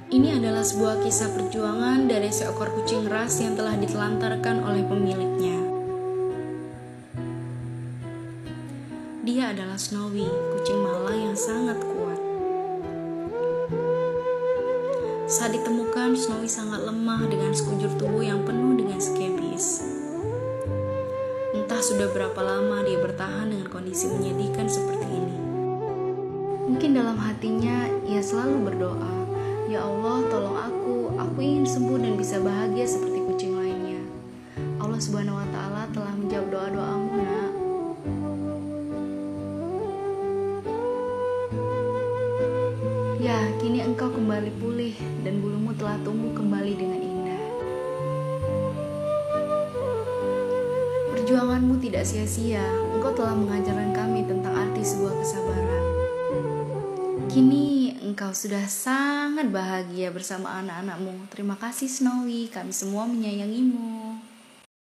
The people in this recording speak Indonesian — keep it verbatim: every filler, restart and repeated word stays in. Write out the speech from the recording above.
Ini adalah sebuah kisah perjuangan dari seekor kucing ras yang telah ditelantarkan oleh pemiliknya. Dia adalah Snowy, kucing malang yang sangat kuat. Saat ditemukan, Snowy sangat lemah dengan sekujur tubuh yang penuh dengan skabis. Entah sudah berapa lama dia bertahan dengan kondisi menyedihkan seperti ini. Mungkin dalam hatinya ia selalu berdoa, "Ya Allah, tolong aku, aku ingin sembuh dan bisa bahagia seperti kucing lainnya." Allah Subhanahu wa Ta'ala telah menjawab doa-doamu, Nak. Ya, kini engkau kembali pulih dan bulumu telah tumbuh kembali dengan indah. Perjuanganmu tidak sia-sia, engkau telah mengajarkan kami tentang arti sebuah kesabaran. Kini engkau sudah sangat bahagia bersama anak-anakmu. Terima kasih Snowy, kami semua menyayangimu.